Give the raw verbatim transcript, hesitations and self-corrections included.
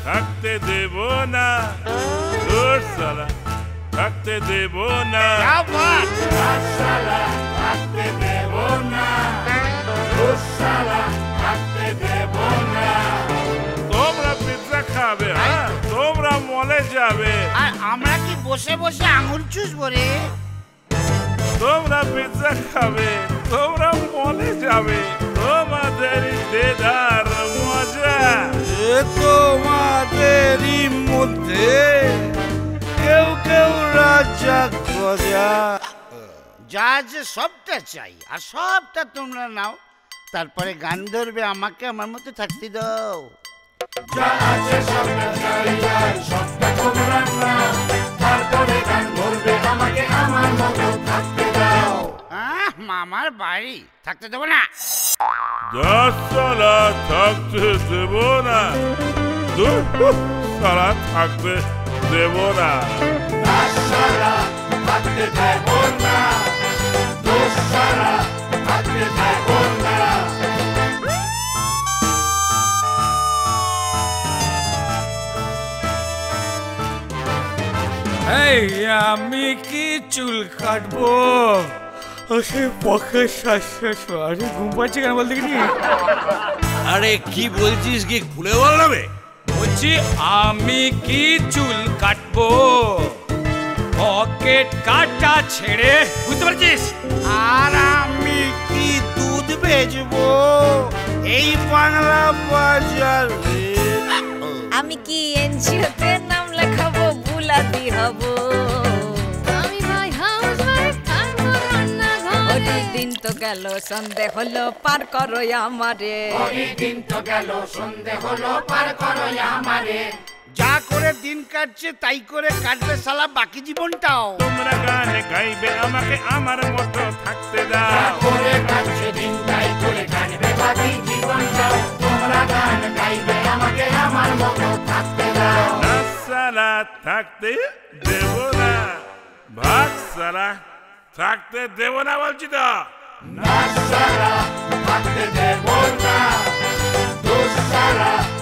থাকতে দেব না তোর সালা থাকতে দেব না থাকতে দেব না তোর সালা থাকতে দেব না তোমরা পিৎজা খাবে হ্যাঁ তোমরা মলে যাবে আর আমরা কি বসে বসে আঙুল চুষবো রে তোমরা পিৎজা খাবে তোমরা মলে যাবে তোমাদের দেদার মজা তোমাদেরই মধ্যে কেউ কেউ রাজা গজা যা আছে সবটা চাই আর সবটা তোমরা নাও তারপরে গান ধরবে আমাকে আমার মতো থাকতে দাও যা আছে সবটা চাই আর সবটা তোমরা নাও তারপরে গান ধরবে আমাকে আমার মতো থাকতে দাও আহ মামার বাড়ি থাকতে দেবো না দশ সালা থাকতে দেব না দশ সালা থাকতে দেব না দশ সালা থাকতে দেব না দশ সালা থাকতে দেব না এই আমি কি চুল কাটবো পক্ষে আরে ঘুম পাচ্ছে কেন বলতে কি আরে কি বলছিস কি খুলে বল না বে বলছি আমি কি চুল কাটবো পকেট কাটা ছেড়ে বুঝতে পারছিস আর আমি কি দুধ বেচবো এই বাংলা বাজারে আমি কি এনজিওতে নাম লেখাবো বুলাতি হব আমি ভাই হাউস ওয়াইফ থাকবো রান্নাঘরে অনেক দিন তো গেল সন্ধে হলো পার করো আমারে অনেক দিন তো গেল সন্ধে হলো পার করো আমারে যা করে দিন কাটছে তাই করে কাটবে শালা বাকি জীবনটাও তোমরা গান গাইবে আমাকে আমার মতো থাকতে দাও করে কাটছে দিন তাই করে কাটবে বাকি জীবনটাও তোমরা গান গাইবে আমাকে আমার মতো থাকতে দাও না শালা থাকতে দেব না ভাগ শালা থাকতে দেব না বলছি তো না শালা থাকতে দেব না দোষ শালা